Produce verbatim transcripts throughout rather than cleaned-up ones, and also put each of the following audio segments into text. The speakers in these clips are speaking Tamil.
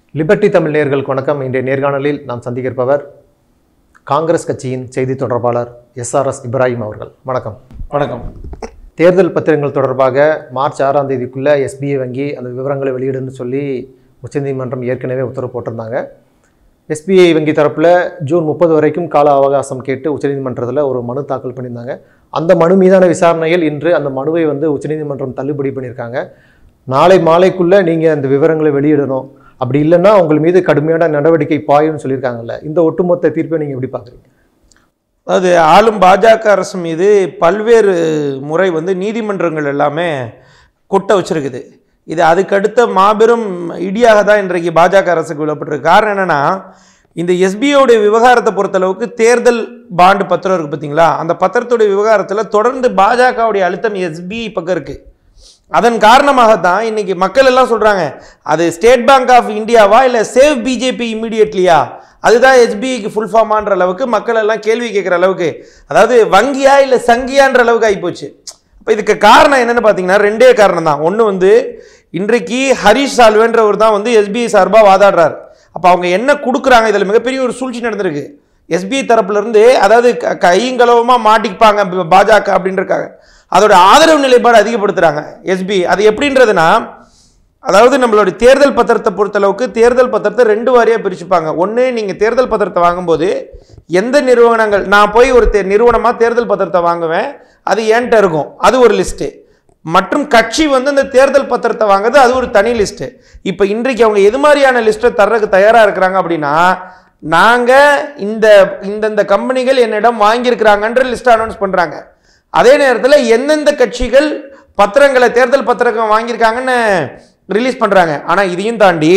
லிபர்ட்டி தமிழ் நேயர்களுக்கு வணக்கம். இன்றைய நேர்காணலில் நாம் சந்திக்கிருப்பவர் காங்கிரஸ் கட்சியின் செய்தி தொடர்பாளர் எஸ் ஆர் எஸ் இப்ராஹிம் அவர்கள். வணக்கம். வணக்கம். தேர்தல் பத்திரங்கள் தொடர்பாக மார்ச் ஆறாம் தேதிக்குள்ளே எஸ்பிஐ வங்கி அந்த விவரங்களை வெளியிடுன்னு சொல்லி உச்சநீதிமன்றம் ஏற்கனவே உத்தரவு போட்டிருந்தாங்க. எஸ்பிஐ வங்கி தரப்பில் ஜூன் முப்பது வரைக்கும் கால அவகாசம் கேட்டு உச்சநீதிமன்றத்தில் ஒரு மனு தாக்கல் பண்ணியிருந்தாங்க. அந்த மனு மீதான விசாரணையில் இன்று அந்த மனுவை வந்து உச்சநீதிமன்றம் தள்ளுபடி பண்ணியிருக்காங்க. நாளை மாலைக்குள்ளே நீங்கள் அந்த விவரங்களை வெளியிடணும், அப்படி இல்லைன்னா உங்கள் மீது கடுமையான நடவடிக்கை பாயும்னு சொல்லியிருக்காங்கல்ல. இந்த ஒட்டுமொத்த தீர்ப்பை நீங்கள் எப்படி பார்க்குறீங்க? அதாவது ஆளும் பாஜக அரசு மீது பல்வேறு முறை வந்து நீதிமன்றங்கள் எல்லாமே கொட்ட வச்சிருக்குது. இது அதுக்கடுத்த மாபெரும் இடியாக தான் இன்றைக்கு பாஜக அரசுக்கு விழப்பட்டிருக்கு. காரணம் என்னென்னா, இந்த எஸ்பிஐடைய விவகாரத்தை பொறுத்தளவுக்கு தேர்தல் பாண்டு பத்திரம் இருக்குது பார்த்தீங்களா, அந்த பத்திரத்துடைய விவகாரத்தில் தொடர்ந்து பாஜகவுடைய அழுத்தம் எஸ்பிஐ பக்கம் இருக்குது. அதன் காரணமாகத்தான் இன்னைக்கு மக்கள் எல்லாம் சொல்றாங்க, அது ஸ்டேட் பேங்க் ஆஃப் இந்தியாவா இல்லை சேவ் பிஜேபி இமீடியட்லியா, அதுதான் எஸ்பிஐக்கு ஃபுல் ஃபார்மான்ற அளவுக்கு மக்கள் எல்லாம் கேள்வி கேட்குற அளவுக்கு, அதாவது வங்கியா இல்லை சங்கியான்ற அளவுக்கு ஆகிப்போச்சு. இப்போ இதுக்கு காரணம் என்னன்னு பார்த்தீங்கன்னா ரெண்டே காரணம் தான். ஒன்று வந்து இன்றைக்கு ஹரிஷ் சால்வேன்றவர் தான் வந்து எஸ்பிஐ சார்பாக வாதாடுறாரு. அப்போ அவங்க என்ன கொடுக்குறாங்க, இதில் மிகப்பெரிய ஒரு சூழ்ச்சி நடந்திருக்கு எஸ்பிஐ தரப்புலேருந்து. அதாவது கையங்களவமாக மாட்டிப்பாங்க பாஜக அப்படின்றக்காக அதோட ஆதரவு நிலைப்பாடு அதிகப்படுத்துறாங்க எஸ்பிஐ. அது எப்படின்றதுனா, அதாவது நம்மளுடைய தேர்தல் பத்திரத்தை பொறுத்தளவுக்கு தேர்தல் பத்திரத்தை ரெண்டு வாரியாக பிரிச்சுப்பாங்க. ஒன்று, நீங்கள் தேர்தல் பத்திரத்தை வாங்கும்போது எந்த நிறுவனங்கள், நான் போய் ஒரு தே நிறுவனமாக தேர்தல் பத்திரத்தை வாங்குவேன், அது என்கிட்ட இருக்கும், அது ஒரு லிஸ்ட்டு. மற்றும் கட்சி வந்து இந்த தேர்தல் பத்திரத்தை வாங்குறது அது ஒரு தனி லிஸ்ட்டு. இப்போ இன்றைக்கு அவங்க எது மாதிரியான லிஸ்ட்டை தர்றதுக்கு தயாராக இருக்கிறாங்க அப்படின்னா, நாங்கள் இந்த இந்தந்த கம்பெனிகள் என்னிடம் வாங்கியிருக்கிறாங்கன்ற லிஸ்ட்டை அனௌன்ஸ் பண்ணுறாங்க. அதே நேரத்தில் எந்தெந்த கட்சிகள் பத்திரங்களை தேர்தல் பத்திரம் வாங்கியிருக்காங்கன்னு ரிலீஸ் பண்ணுறாங்க. ஆனால் இதையும் தாண்டி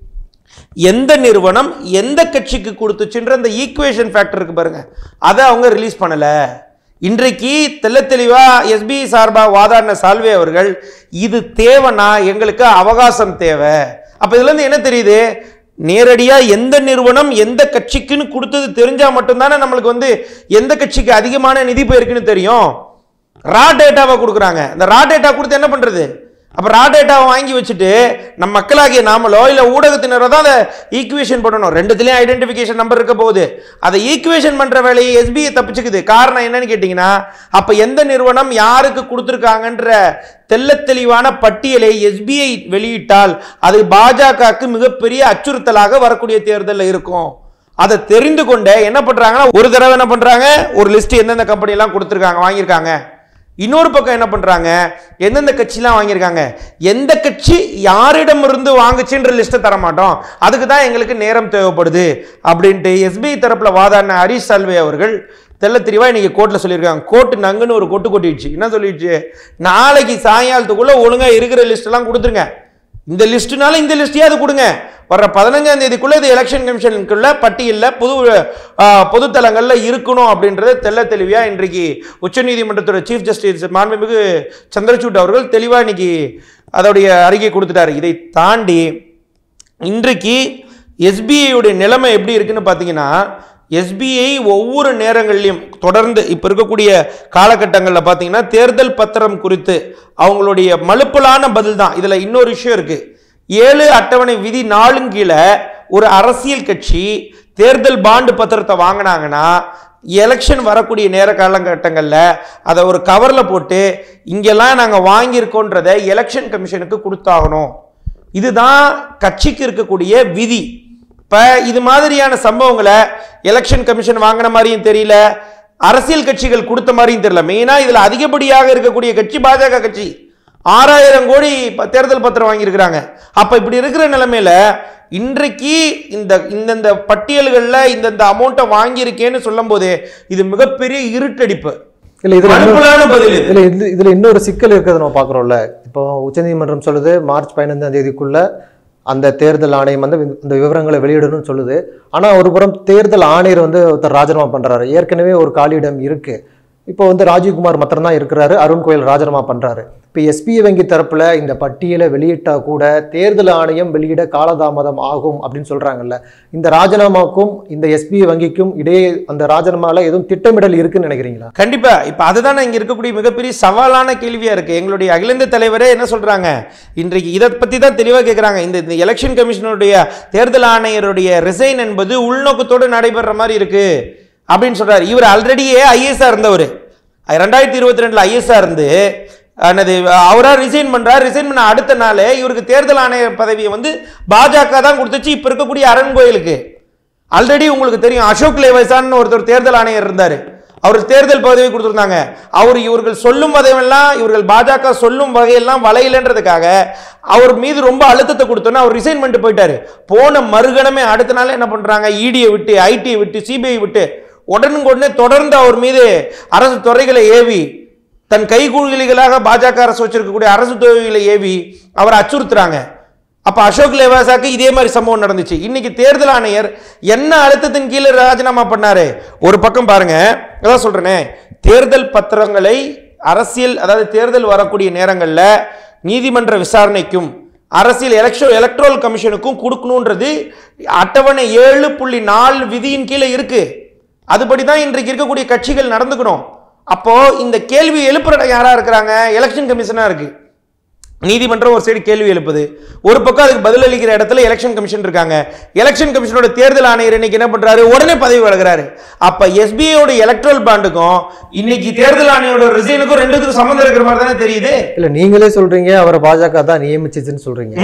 எந்த நிறுவனம் எந்த கட்சிக்கு கொடுத்துச்சுன்ற அந்த ஈக்குவேஷன் ஃபேக்டர் இருக்கு பாருங்க, அதை அவங்க ரிலீஸ் பண்ணலை. இன்றைக்கு தெல்ல தெளிவாக எஸ்பிஐ சார்பாக வாதாடின சால்வே அவர்கள், இது தேவைன்னா எங்களுக்கு அவகாசம் தேவை. அப்போ இதுலேருந்து என்ன தெரியுது, நேரடியாக எந்த நிறுவனம் எந்த கட்சிக்குன்னு கொடுத்தது தெரிஞ்சால் மட்டும்தானே நம்மளுக்கு வந்து எந்த கட்சிக்கு அதிகமான நிதி போயிருக்குன்னு தெரியும். ரா டேட்டாவை கொடுக்குறாங்க. இந்த ரா டேட்டா கொடுத்து என்ன பண்ணுறது? அப்போ ரா டேட்டாவை வாங்கி வச்சுட்டு நம்ம மக்களாகிய நாமளோ இல்லை ஊடகத்தினரோ தான் அதை ஈக்குவேஷன் பண்ணணும். ரெண்டுத்துலேயும் ஐடென்டிஃபிகேஷன் நம்பர் இருக்க போகுது. அதை ஈக்குவேஷன் பண்ணுற வேலையை எஸ்பிஐ தப்பிச்சுக்குது. காரணம் என்னன்னு கேட்டிங்கன்னா, அப்போ எந்த நிறுவனம் யாருக்கு கொடுத்துருக்காங்கன்ற தெல்ல தெளிவான பட்டியலை எஸ்பிஐ வெளியிட்டால் அது பாஜகவுக்கு மிகப்பெரிய அச்சுறுத்தலாக வரக்கூடிய தேர்தலில் இருக்கும். அதை தெரிந்து கொண்டே என்ன பண்ணுறாங்கன்னா, ஒரு தடவை என்ன பண்ணுறாங்க, ஒரு லிஸ்ட் எந்தெந்த கம்பெனிலாம் கொடுத்துருக்காங்க வாங்கியிருக்காங்க. இன்னொரு பக்கம் என்ன பண்றாங்க, எந்தெந்த கட்சிலாம் வாங்கியிருக்காங்க, எந்த கட்சி யாரிடமிருந்து வாங்குச்சுன்ற லிஸ்ட்டை தர மாட்டோம், அதுக்கு தான் எங்களுக்கு நேரம் தேவைப்படுது அப்படின்ட்டு எஸ்பிஐ தரப்புல வாதாடின ஹரிஷ் சால்வே அவர்கள் தெல்ல தெளிவா இன்னைக்கு கோர்ட்ல சொல்லியிருக்காங்க. கோர்ட்டு நங்குன்னு ஒரு கொட்டு கொட்டிடுச்சு. என்ன சொல்லிடுச்சு, நாளைக்கு சாயங்காலத்துக்குள்ள ஒழுங்கா இருக்கிற லிஸ்ட் எல்லாம் கொடுத்துருங்க, இந்த லிஸ்ட்னால இந்த லிஸ்டையாவது கொடுங்க, வர்ற பதினஞ்சாம் தேதிக்குள்ள இது எலெக்ஷன் கமிஷனுக்குள்ள பட்டியலில் பொது பொதுத்தலங்களில் இருக்கணும் அப்படின்றத தெல்ல தெளிவா இன்றைக்கு உச்சநீதிமன்றத்தோட சீஃப் ஜஸ்டிஸ் மாண்புமிகு சந்திரசூட் அவர்கள் தெளிவாக இன்னைக்கு அதோடைய அறிக்கை கொடுத்துட்டாரு. இதை தாண்டி இன்றைக்கு எஸ்பிஐயுடைய நிலைமை எப்படி இருக்குன்னு பார்த்தீங்கன்னா, எஸ்பிஐ ஒவ்வொரு நேரங்களிலும் தொடர்ந்து இப்போ இருக்கக்கூடிய காலகட்டங்களில் பார்த்தீங்கன்னா தேர்தல் பத்திரம் குறித்து அவங்களுடைய மலுப்பலான பதில் தான். இதில் இன்னொரு விஷயம் இருக்கு, ஏழு அட்டவணை விதி நாளும் கீழே ஒரு அரசியல் கட்சி தேர்தல் பாண்டு பத்திரத்தை வாங்கினாங்கன்னா எலெக்ஷன் வரக்கூடிய நேர காலகட்டங்களில் அதை ஒரு கவரில் போட்டு இங்கெல்லாம் நாங்கள் வாங்கியிருக்கோன்றதை எலெக்ஷன் கமிஷனுக்கு கொடுத்தாகணும். இதுதான் கட்சிக்கு இருக்கக்கூடிய விதி. இப்போ இது மாதிரியான சம்பவங்களை எலெக்ஷன் கமிஷன் வாங்கின மாதிரியும் தெரியல, அரசியல் கட்சிகள் கொடுத்த மாதிரியும் தெரியல. மெயினாக இதில் அதிகப்படியாக இருக்கக்கூடிய கட்சி பாஜக கட்சி ஆறாயிரம் கோடி தேர்தல் பத்திரம் வாங்கியிருக்கிறாங்க. அப்போ இப்படி இருக்கிற நிலைமையில இன்றைக்கு இந்த இந்தந்த பட்டியல்களில் இந்தந்த அமௌண்ட்டை வாங்கியிருக்கேன்னு சொல்லும் போது இது மிகப்பெரிய இருட்டடிப்பு. இல்லை, இதில் இதில் இன்னொரு சிக்கல் இருக்கிறது நம்ம பார்க்குறோம்ல. இப்போ உச்சநீதிமன்றம் சொல்லுது மார்ச் பதினைந்தாம் தேதிக்குள்ள அந்த தேர்தல் ஆணையம் வந்து இந்த விவரங்களை வெளியிடணும்னு சொல்லுது. ஆனால் ஒரு புறம் தேர்தல் ஆணையர் வந்து ஒருத்தர் ராஜினாமா பண்ணுறாரு. ஏற்கனவே ஒரு காலியிடம் இருக்குது. இப்போ வந்து ராஜீவ்குமார் மாத்திரம் தான் இருக்கிறாரு, அருண் கோயல் ராஜினாமா பண்றாரு. இப்போ எஸ்பிஐ வங்கி தரப்புல இந்த பட்டியலை வெளியிட்டா கூட தேர்தல் ஆணையம் வெளியிட காலதாமதம் ஆகும் அப்படின்னு சொல்றாங்கல்ல. இந்த ராஜினாமாக்கும் இந்த எஸ்பிஐ வங்கிக்கும் இடையே அந்த ராஜினாமால எதுவும் திட்டமிடல் இருக்குன்னு நினைக்கிறீங்களா? கண்டிப்பா. இப்ப அதுதான் இங்க இருக்கக்கூடிய மிகப்பெரிய சவாலான கேள்வியா இருக்கு. எங்களுடைய அகில இந்திய தலைவரே என்ன சொல்றாங்க, இன்றைக்கு இதை பத்தி தான் தெளிவா கேட்கிறாங்க. இந்த எலெக்ஷன் கமிஷனுடைய தேர்தல் ஆணையருடைய ரிசைன் என்பது உள்நோக்கத்தோடு நடைபெற மாதிரி இருக்கு அப்படின்னு சொல்றாரு. இவர் ஆல்ரெடியே ஐஏஎஸ்ஆ இருந்தவர், ரெண்டாயிரத்தி இருபத்தி ரெண்டுல ஐஏஎஸ்ஆ இருந்து அவரா ரிசைன் பண்றாரு. ரிசைன் பண்ண அடுத்த நாள் இவருக்கு தேர்தல் ஆணையர் பதவியை வந்து பாஜக தான் கொடுத்துச்சு. இப்ப இருக்கக்கூடிய அருண் கோயலுக்கு ஆல்ரெடி உங்களுக்கு தெரியும், அசோக் லேவாசான்னு ஒருத்தர் தேர்தல் ஆணையர் இருந்தாரு, அவர் தேர்தல் பதவி கொடுத்துருந்தாங்க. அவர் இவர்கள் சொல்லும் வகையெல்லாம் இவர்கள் பாஜக சொல்லும் வகையெல்லாம் வளையலன்றதுக்காக அவர் மீது ரொம்ப அழுத்தத்தை கொடுத்தோன்னா அவர் ரிசைன் பண்ணிட்டு போயிட்டாரு. போன மறுகணமே அடுத்த நாள் என்ன பண்றாங்க, இடியை விட்டு ஐடியை விட்டு சிபிஐ விட்டு உடனுக்குடனே தொடர்ந்து அவர் மீது அரசு துறைகளை ஏவி தன் கைகூலிகளாக பாஜக அரசு வச்சிருக்கக்கூடிய அரசு துறைகளை ஏவி அவரை அச்சுறுத்துறாங்க. அப்ப அசோக் லேவாசாக்கு இதே மாதிரி சம்பவம் நடந்துச்சு. இன்னைக்கு தேர்தல் ஆணையர் என்ன அழுத்தத்தின் கீழே ராஜினாமா பண்ணாரு? ஒரு பக்கம் பாருங்க, அதான் சொல்றேனே, தேர்தல் பத்திரங்களை அரசியல் அதாவது தேர்தல் வரக்கூடிய நேரங்களில் நீதிமன்ற விசாரணைக்கும் அரசியல் எலக்ஷன் எலக்ட்ரல் கமிஷனுக்கும் கொடுக்கணுன்றது அட்டவணை ஏழு புள்ளி நாலு விதியின் கீழே இருக்கு. அதுபடி தான் இன்றைக்கு இருக்கக்கூடிய கட்சிகள் நடந்துக்கணும். அப்போ இந்த கேள்வி எழுப்புற யாரா இருக்கிறாங்க, எலெக்ஷன் கமிஷனா இருக்கு. நீதிமன்றம் ஒரு சைடு கேள்வி எழுப்புது, ஒரு பக்கம் அதுக்கு பதில் அளிக்கிற இடத்துல எலெக்ஷன் கமிஷன் இருக்காங்க. எலெக்ஷன் கமிஷனோட தேர்தல் ஆணையர் இன்னைக்கு என்ன பண்றாரு, உடனே பதவி வழங்குறாரு. அப்ப எஸ்பிஐயோட எலக்ட்ரல் பாண்டுக்கும் இன்னைக்கு தேர்தல் ஆணையோட ரிசைனுக்கும் ரெண்டுத்துக்கும் சம்பந்தம் இருக்கிற மாதிரி தானே தெரியுது. இல்ல நீங்களே சொல்றீங்க அவரை பாஜக தான் நியமிச்சுன்னு சொல்றீங்க,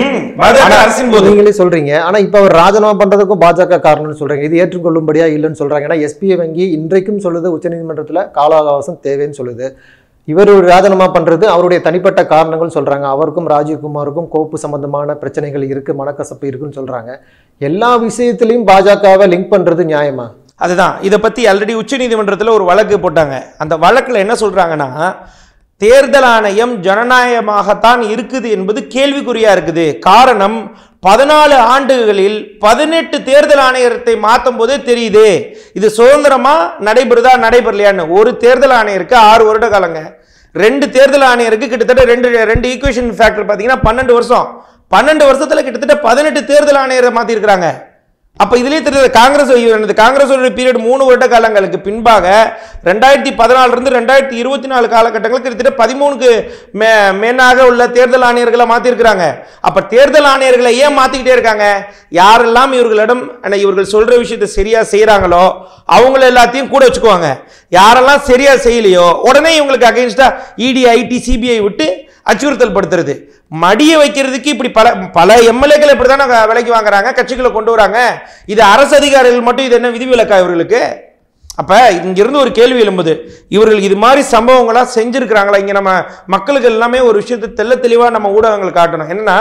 நீங்களே சொல்றீங்க. ஆனா இப்ப அவர் ராஜினாமா பண்றதுக்கும் பாஜக காரணம்னு சொல்றீங்க. இது ஏற்றுக்கொள்ளும்படியா இல்லைன்னு சொல்றாங்க. ஏன்னா எஸ்பிஐ வங்கி இன்றைக்கும் சொல்லுது உச்சநீதிமன்றத்துல கால அவகாசம் தேவைன்னு சொல்லுது. இவர் ராஜினாமா பண்றது அவருடைய தனிப்பட்ட காரணங்கள் சொல்றாங்க. அவருக்கும் ராஜீவ்குமாருக்கும் கோப்பு சம்பந்தமான பிரச்சனைகள் இருக்கு, மனக்கசப்பு இருக்குன்னு சொல்றாங்க. எல்லா விஷயத்திலையும் பாஜகவை லிங்க் பண்றது நியாயமா? அதுதான் இதை பத்தி ஆல்ரெடி உச்ச நீதிமன்றத்தில் ஒரு வழக்கு போட்டாங்க. அந்த வழக்குல என்ன சொல்றாங்கன்னா, தேர்தல் ஆணையம் ஜனநாயகமாகத்தான் இருக்குது என்பது கேள்விக்குறியா இருக்குது. காரணம், பதினாலு ஆண்டுகளில் பதினெட்டு தேர்தல் ஆணையத்தை மாற்றும் போதே தெரியுது இது சுதந்திரமா நடைபெறுதா நடைபெறலையான்னு. ஒரு தேர்தல் ஆணையருக்கு ஆறு வருட காலங்க, ரெண்டு தேர்தல் ஆணையருக்கு கிட்டத்தட்ட ரெண்டு ரெண்டு ஈக்குவேஷன் ஃபேக்டர் பார்த்தீங்கன்னா பன்னெண்டு வருஷம். பன்னெண்டு வருஷத்துல கிட்டத்தட்ட பதினெட்டு தேர்தல் ஆணையரை மாத்தி இருக்கிறாங்க. அப்ப இதுலயே தெரியுது காங்கிரஸ் காங்கிரஸ் பீரியட் மூணு வருட காலங்களுக்கு பின்பாக ரெண்டாயிரத்தி பதினாலுல இருந்து ரெண்டாயிரத்தி இருபத்தி நாலு காலகட்டங்களுக்கு கிட்டத்தட்ட பதிமூணுக்கு மே மேனாக உள்ள தேர்தல் ஆணையர்களை மாத்திருக்கிறாங்க. அப்ப தேர்தல் ஆணையர்களை ஏன் மாத்திக்கிட்டே இருக்காங்க? யாரெல்லாம் இவர்களிடம் இவர்கள் சொல்ற விஷயத்தை சரியா செய்யறாங்களோ அவங்கள எல்லாத்தையும் கூட வச்சுக்குவாங்க. யாரெல்லாம் சரியா செய்யலையோ உடனே இவங்களுக்கு அகைன்ஸ்டா இடி ஐடி சிபிஐ விட்டு அச்சுறுத்தல் படுத்துறது, மடிய வைக்கிறதுக்கு இப்படி பல பல எம்எல்ஏக்கள் இப்படிதான் விலைக்கு வாங்குறாங்க, கட்சிகளை கொண்டு வராங்க. இது அரசு அதிகாரிகள் மட்டும் இது என்ன விதிவிலக்கா இவர்களுக்கு? அப்ப இங்கிருந்து ஒரு கேள்வி எழும்புது, இவர்கள் இது மாதிரி சம்பவங்களா செஞ்சிருக்கிறாங்களா? இங்க நம்ம மக்களுக்கு எல்லாமே ஒரு விஷயத்தை தெல்ல தெளிவா நம்ம ஊடகங்கள் காட்டணும். என்னன்னா,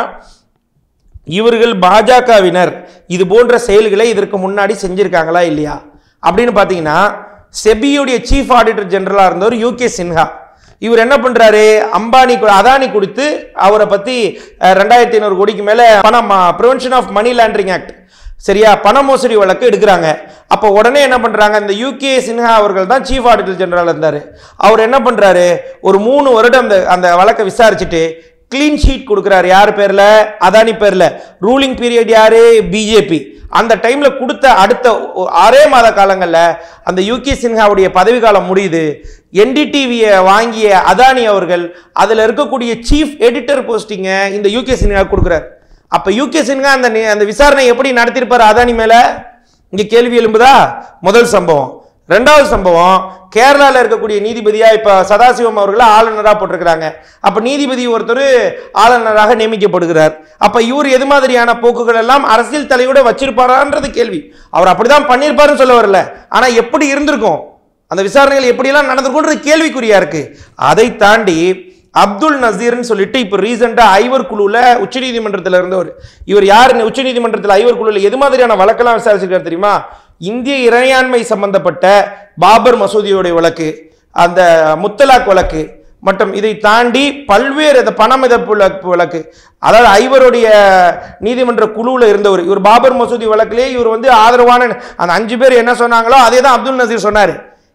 இவர்கள் பாஜகவினர் இது போன்ற செயல்களை இதற்கு முன்னாடி செஞ்சிருக்காங்களா இல்லையா அப்படின்னு பாத்தீங்கன்னா, செபியுடைய சீஃப் ஆடிட்டர் ஜெனரலா இருந்தவர் யூ கே சின்ஹா, இவர் என்ன பண்றாரு, அம்பானி அதானி கொடுத்து அவரை பத்தி ரெண்டாயிரத்தி ஐநூறு கோடிக்கு மேல பணம் prevention of money laundering act சரியா பண மோசடி வழக்கு எடுக்கிறாங்க. அப்ப உடனே என்ன பண்றாங்க, இந்த யூ கே சின்ஹா அவர்கள் தான் சீஃப் ஆடிட்டர் ஜெனரல் இருந்தாரு. அவர் என்ன பண்றாரு, ஒரு மூணு வருடம் அந்த அந்த வழக்கை விசாரிச்சுட்டு கிளீன் ஷீட் கொடுக்கிறாரு. யார் பேர்ல, அதானி பேர்ல. ரூலிங் பீரியட் யாரு, பிஜேபி. அந்த டைம்ல கொடுத்த அடுத்த ஆறே மாத காலங்கள்ல அந்த யூ கே சின்ஹாவுடைய பதவி காலம் முடியுது. என்டிடிவியை வாங்கிய அதானி அவர்கள் அதுல இருக்கக்கூடிய சீஃப் எடிட்டர் போஸ்டிங்க இந்த யூ கே சின்ஹா கொடுக்கிறார். அப்ப யூ கே சின்ஹா அந்த அந்த விசாரணை எப்படி நடத்திருப்பாரு அதானி மேல? இங்க கேள்வி எழும்புதா? முதல் சம்பவம். ரெண்டாவது சம்பவம், கேரளாவில் இருக்கக்கூடிய நீதிபதியா இப்ப சதாசிவம் அவர்களை ஆளுநராக போட்டிருக்கிறாங்க. அப்ப நீதிபதி ஒருத்தர் ஆளுநராக நியமிக்கப்படுகிறார். அப்ப இவர் எது மாதிரியான போக்குகள் எல்லாம் அரசியல் தலையோட வச்சிருப்பாரான்றது கேள்வி. அவர் அப்படிதான் பண்ணிருப்பாருன்னு சொல்ல வரல, ஆனா எப்படி இருந்திருக்கும், அந்த விசாரணைகள் எப்படி எல்லாம் நடந்திருக்கும்ன்றது கேள்விக்குறியா இருக்கு. அதை தாண்டி அப்துல் நசீர்னு சொல்லிட்டு இப்ப ரீசெண்டா ஐவர் குழுல உச்ச நீதிமன்றத்தில் இருந்தவர். இவர் யாரு உச்ச நீதிமன்றத்தில் ஐவர் குழுல எது மாதிரியான வழக்கெல்லாம் விசாரிச்சிருக்காரு தெரியுமா? இந்திய இறையாண்மை சம்பந்தப்பட்ட பாபர் மசூதியோடைய வழக்கு, அந்த முத்தலாக் வழக்கு மற்றும் இதை தாண்டி பல்வேறு அந்த பண மிதப்பு வழக்கு, அதாவது ஐவருடைய நீதிமன்ற குழுவில் இருந்தவர். இவர் பாபர் மசூதி வழக்கிலே இவர் வந்து ஆதரவான அந்த அஞ்சு பேர் என்ன சொன்னாங்களோ அதே தான் அப்துல் நசீர் சொன்னார்.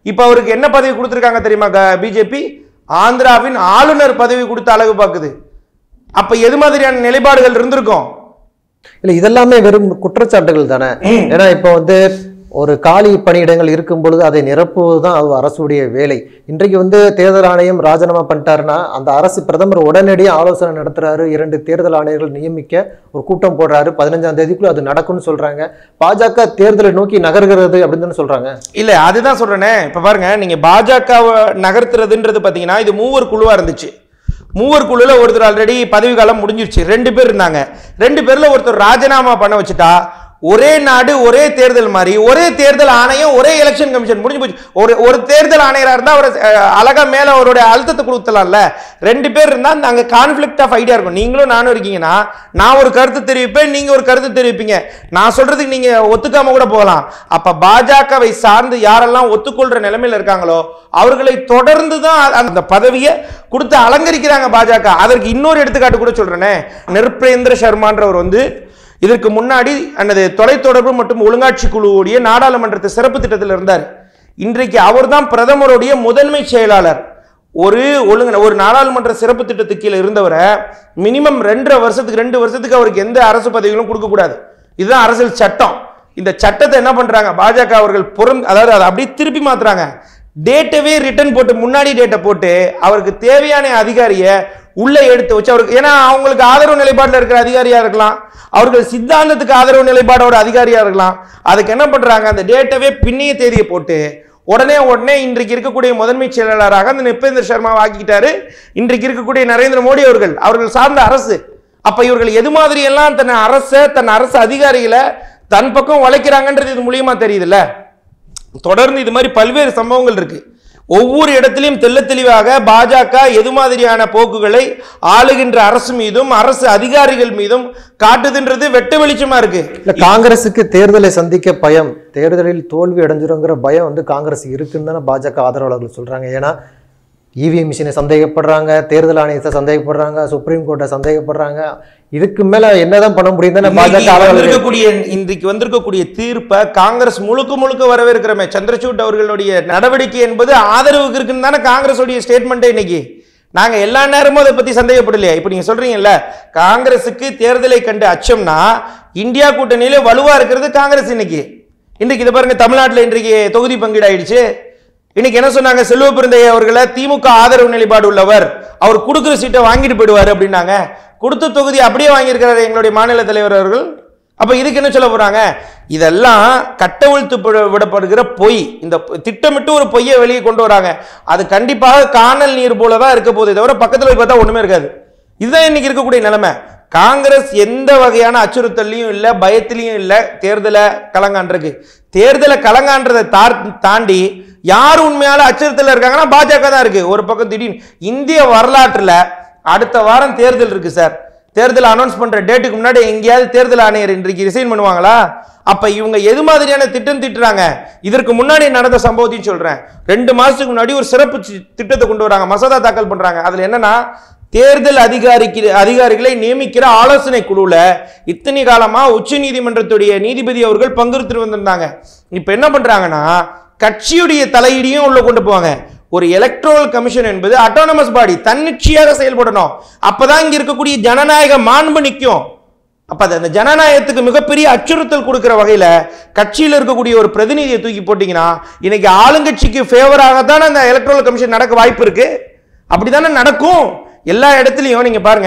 இப்ப அவருக்கு என்ன பதவி கொடுத்திருக்காங்க தெரியுமா பிஜேபி? ஆந்திராவின் ஆளுநர் பதவி கொடுத்து அழகு பார்க்குது. அப்ப எது மாதிரியான நிலைப்பாடுகள் இருந்திருக்கும்? இல்ல இதெல்லாமே வெறும் குற்றச்சாட்டுகள் தானே. ஏன்னா இப்போ வந்து ஒரு காலி பணியிடங்கள் இருக்கும் பொழுது அதை நிரப்புவதுதான் அது அரசுடைய வேலை. இன்றைக்கு வந்து தேர்தல் ஆணையம் ராஜினாமா பண்ணிட்டாருன்னா அந்த அரசு பிரதமர் உடனடியாக ஆலோசனை நடத்துறாரு, இரண்டு தேர்தல் ஆணையர்கள் நியமிக்க ஒரு கூட்டம் போடுறாரு, பதினஞ்சாம் தேதிக்குள்ள அது நடக்கும்னு சொல்றாங்க. பாஜக தேர்தலை நோக்கி நகர்கிறது அப்படின்னு சொல்றாங்க. இல்ல அதுதான் சொல்றேனே. இப்ப பாருங்க, நீங்க பாஜகவை நகர்த்துறதுன்றது பாத்தீங்கன்னா இது மூவர் குழுவா இருந்துச்சு. மூவர் குழுல ஒருத்தர் ஆல்ரெடி பதவி காலம் முடிஞ்சிருச்சு, ரெண்டு பேர் இருந்தாங்க. ரெண்டு பேர்ல ஒருத்தர் ராஜினாமா பண்ண வச்சுட்டா ஒரே நாடு ஒரே தேர்தல் மாதிரி ஒரே தேர்தல் ஆணையம் ஒரே எலெக்ஷன் கமிஷன் முடிஞ்சு போச்சு. ஒரு ஒரு தேர்தல் ஆணையரா இருந்தா அவர் அழகா மேல அவருடைய அழுத்தத்தை கொடுத்தலாம்ல. ரெண்டு பேர் இருந்தா அங்க கான்ஃபிளிக்ட் ஆஃப் ஐடியா இருக்கும். நீங்களும் நானும் இருக்கீங்கன்னா நான் ஒரு கருத்து தெரிவிப்பேன், நீங்க ஒரு கருத்து தெரிவிப்பீங்க, நான் சொல்றதுக்கு நீங்க ஒத்துக்காம கூட போகலாம். அப்ப பாஜகவை சார்ந்து யாரெல்லாம் ஒத்துக்கொள்ற நிலைமையில இருக்காங்களோ அவர்களை தொடர்ந்து தான் அந்த பதவியை கொடுத்து அலங்கரிக்கிறாங்க பாஜக. அதற்கு இன்னொரு எடுத்துக்காட்டு கூட சொல்றேனே. நிருபேந்திர சர்மான்றவர் வந்து இதற்கு முன்னாடி அந்த தொலைத்தொடர்பு மற்றும் ஒழுங்காட்சி குழுவுடைய நாடாளுமன்றத்தை சிறப்பு திட்டத்தில் இருந்தார். இன்றைக்கு அவர் தான் பிரதமருடைய முதன்மை செயலாளர். ஒரு ஒழுங்கு ஒரு நாடாளுமன்ற சிறப்பு திட்டத்துக்கு கீழே இருந்தவரை மினிமம் ரெண்டரை வருஷத்துக்கு ரெண்டு வருஷத்துக்கு அவருக்கு எந்த அரசு பதவிகளும் கொடுக்க கூடாது. இதுதான் அரசியல் சட்டம். இந்த சட்டத்தை என்ன பண்றாங்க பாஜக அவர்கள் புறம், அதாவது அதை அப்படியே திருப்பி மாத்துறாங்க. டேட்டவே ரிட்டர்ன் போட்டு முன்னாடி டேட்டை போட்டு அவருக்கு தேவையான அதிகாரியை உள்ள எடுத்து வச்சு அவருக்கு, ஏன்னா அவங்களுக்கு ஆதரவு நிலைப்பாட்டில் இருக்கிற அதிகாரியா இருக்கலாம், அவர்கள் சித்தாந்தத்துக்கு ஆதரவு நிலைப்பாடோட அதிகாரியா இருக்கலாம். அதுக்கு என்ன பண்றாங்க, அந்த டேட்டாவே பின்னிய தேதியை போட்டு உடனே உடனே இன்றைக்கு இருக்கக்கூடிய முதன்மை செயலாளராக அந்த நிருபேந்திர சர்மாவை ஆக்கிட்டாரு இன்றைக்கு இருக்கக்கூடிய நரேந்திர மோடி அவர்கள், அவர்கள் சார்ந்த அரசு. அப்ப இவர்கள் எது மாதிரி எல்லாம் தன் அரச தன் அரசு அதிகாரிகளை தன் பக்கம் வளைக்கிறாங்கன்றது இது மூலியமா தெரியுதுல்ல. தொடர்ந்து இது மாதிரி பல்வேறு சம்பவங்கள் இருக்கு. ஒவ்வொரு இடத்திலும் தெல்ல தெளிவாக பாஜக எது மாதிரியான போக்குகளை ஆளுகின்ற அரசு மீதும் அரசு அதிகாரிகள் மீதும் காட்டுதுன்றது வெட்ட வெளிச்சமா இருக்கு. காங்கிரசுக்கு தேர்தலை சந்திக்க பயம், தேர்தலில் தோல்வி அடைஞ்சிருங்கிற பயம் வந்து காங்கிரஸ் இருக்குன்னு தானே பாஜக ஆதரவாளர்கள் சொல்றாங்க. ஏன்னா இவிஎம் மிஷினை சந்தேகப்படுறாங்க, தேர்தல் ஆணையத்தை சந்தேகப்படுறாங்க, சுப்ரீம் கோர்ட்டை சந்தேகப்படுறாங்க. இதுக்கு மேல என்னதான் பண்ண முடியும் தானே பாஜக. வந்திருக்கக்கூடிய இன்றைக்கு வந்திருக்கக்கூடிய தீர்ப்பை காங்கிரஸ் முழுக்க முழுக்க வரவேற்கிறமே. சந்திரசூட் அவர்களுடைய நடவடிக்கை என்பது ஆதரவுக்கு இருக்குன்னு தானே காங்கிரஸுடைய ஸ்டேட்மெண்ட். இன்னைக்கு நாங்க எல்லா நேரமும் அதை பத்தி சந்தேகப்படலையா? இப்ப நீங்க சொல்றீங்கல்ல காங்கிரசுக்கு தேர்தலை கண்டு அச்சம்னா இந்தியா கூட்டணியில வலுவா இருக்கிறது காங்கிரஸ். இன்னைக்கு இன்னைக்கு இதை பாருங்க, தமிழ்நாட்டில் இன்றைக்கு தொகுதி பங்கீடு ஆயிடுச்சு. இன்னைக்கு என்ன சொன்னாங்க, செல்வ பிறந்தைய அவர்களை திமுக ஆதரவு நிலைப்பாடு உள்ளவர், அவர் கொடுக்குற சீட்டை வாங்கிட்டு போயிடுவாரு அப்படின்னாங்க. கொடுத்த தொகுதி அப்படியே வாங்கியிருக்கிறாரு எங்களுடைய மாநில தலைவர் அவர்கள். அப்ப இதுக்கு என்ன சொல்ல போறாங்க? இதெல்லாம் கட்டவிழ்த்து விடப்படுகிற பொய். இந்த திட்டமிட்டு ஒரு பொய்யை வெளியே கொண்டு வராங்க. அது கண்டிப்பாக காணல் நீர் போலதான் இருக்க போதே தவிர பக்கத்துல போய் பார்த்தா ஒண்ணுமே இருக்காது. இதுதான் இன்னைக்கு இருக்கக்கூடிய நிலைமை. காங்கிரஸ் எந்த வகையான அச்சுறுத்தலையும் இல்லை, பயத்திலையும் இல்லை தேர்தலை கலங்கான்றது. தேர்தலை கலங்கான்றதை தாண்டி யார் உண்மையால அச்சுறுத்தல இருக்காங்கன்னா பாஜக தான் இருக்கு. ஒரு பக்கம் திடீர்னு இந்திய வரலாற்றுல அடுத்த வாரம் தேர்தல் இருக்கு சார், தேர்தல் அனௌன்ஸ் பண்ற டேட்டுக்கு முன்னாடி எங்கேயாவது தேர்தல் ஆணையர் இன்றைக்கு ரிசைன் பண்ணுவாங்களா? அப்ப இவங்க எது மாதிரியான திட்டம் திட்டுறாங்க? இதற்கு முன்னாடி நடந்த சம்பவத்தையும் சொல்றேன். ரெண்டு மாசத்துக்கு முன்னாடி ஒரு சிறப்பு திட்டத்தை கொண்டு வராங்க, மசோதா தாக்கல் பண்றாங்க. அதுல என்னன்னா, தேர்தல் அதிகாரிக்கு அதிகாரிகளை நியமிக்கிற ஆலோசனை குழுல இத்தனை காலமா உச்ச நீதிமன்றத்துடைய நீதிபதி அவர்கள் பங்கெடுத்து வந்திருந்தாங்க. இப்ப என்ன பண்றாங்கன்னா, கட்சியுடைய தலையீடையும் உள்ள கொண்டு போவாங்க. ஒரு எலக்ட்ரல் கமிஷன் என்பது அட்டானமஸ் பாடி, தன்னிச்சையாக செயல்படணும். அப்பதான் இங்க இருக்கக்கூடிய ஜனநாயக மாண்பு நிற்கும். அப்ப அந்த ஜனநாயகத்துக்கு மிகப்பெரிய அச்சுறுத்தல் கொடுக்கிற வகையில கட்சியில் இருக்கக்கூடிய ஒரு பிரதிநிதியை தூக்கி போட்டீங்கன்னா இன்னைக்கு ஆளுங்கட்சிக்கு ஃபேவராகத்தான் அந்த எலக்ட்ரல் கமிஷன் நடக்க வாய்ப்பு இருக்கு. அப்படித்தானே நடக்கும் எல்லா இடத்துலையும். நீங்க பாருங்க,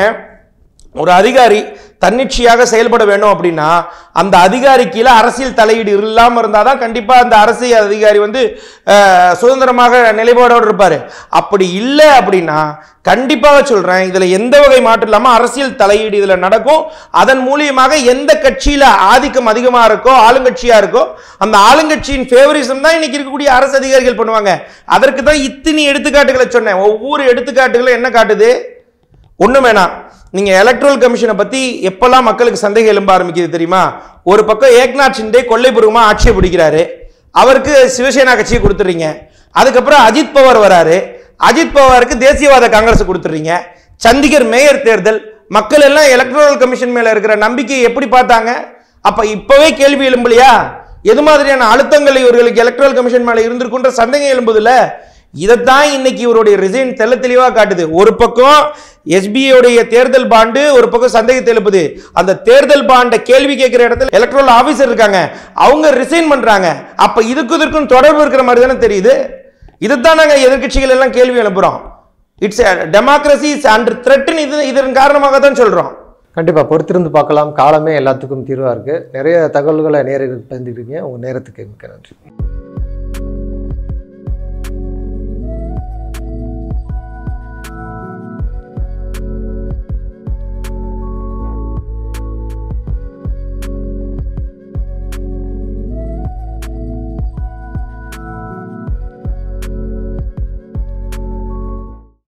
ஒரு அதிகாரி தன்னிச்சையாக செயல்பட வேண்டும் அப்படின்னா அந்த அதிகாரி கீழே அரசியல் தலையீடு இல்லாமல் இருந்தாதான் கண்டிப்பா அந்த அரசியல் அதிகாரி வந்து சுதந்திரமாக நிலைப்பாடோடு இருப்பாரு. அப்படி இல்லை அப்படின்னா கண்டிப்பாக சொல்றேன், இதுல எந்த வகை மாற்றம் இல்லாம அரசியல் தலையீடு இதுல நடக்கும். அதன் மூலியமாக எந்த கட்சியில ஆதிக்கம் அதிகமா இருக்கோ, ஆளுங்கட்சியா இருக்கோ, அந்த ஆளுங்கட்சியின் ஃபேவரிசம் தான் இன்னைக்கு இருக்கக்கூடிய அரசு அதிகாரிகள் பண்ணுவாங்க. அதற்கு தான் இத்தனை எடுத்துக்காட்டுகளை சொன்னேன். ஒவ்வொரு எடுத்துக்காட்டுகளும் என்ன காட்டுது? ஒண்ணு வேணாம். நீங்க எலக்ட்ரல் கமிஷனை பத்தி எப்பெல்லாம் மக்களுக்கு சந்தேகம் எழும்ப ஆரம்பிக்குது தெரியுமா? ஒரு பக்கம் ஏக்நாத் ஷிண்டே கொள்ளைபூர்வமா ஆட்சியை பிடிக்கிறாரு, அவருக்கு சிவசேனா கட்சியை கொடுத்துறீங்க. அதுக்கப்புறம் அஜித் பவார் வராரு, அஜித் பவாருக்கு தேசியவாத காங்கிரஸ் கொடுத்துறீங்க. சண்டிகர் மேயர் தேர்தல், மக்கள் எல்லாம் எலக்ட்ரல் கமிஷன் மேல இருக்கிற நம்பிக்கையை எப்படி பார்த்தாங்க? அப்ப இப்பவே கேள்வி எழும்பலையா? எது மாதிரியான அழுத்தங்கள் இவர்களுக்கு எலக்ட்ரல் கமிஷன் மேல இருந்திருக்குன்ற சந்தேகம் எழும்புதுல. இதைத்தான் இன்னைக்கு இவருடைய ரிசைன் தெள்ள தெளிவா காட்டுது. ஒரு பக்கம் எஸ்பிஐ தேர்தல் பாண்டு, ஒரு பக்கம் சந்தேகத்தை எழுப்புது. அந்த தேர்தல் பாண்டை கேள்வி கேட்கிற இடத்துல எலக்ட்ரல் ஆபீசர் இருக்காங்க, அவங்க ரிசைன் பண்றாங்க. அப்ப இதுக்கு இதற்கும் தொடர்பு இருக்கிற மாதிரி தானே தெரியுது. இதைத்தான் நாங்க எதிர்கட்சிகள் எல்லாம் கேள்வி எழுப்புறோம். இட்ஸ் டெமோக்ரஸி அண்டர் த்ரெட்னு இது இதன் காரணமாக தான் சொல்றோம். கண்டிப்பாக பொறுத்திருந்து பார்க்கலாம். காலமே எல்லாத்துக்கும் தீர்வாக இருக்குது. நிறைய தகவல்களை நேரில் பகிர்ந்துக்கிறீங்க. உங்கள் நேரத்துக்கு மிக்க நன்றி.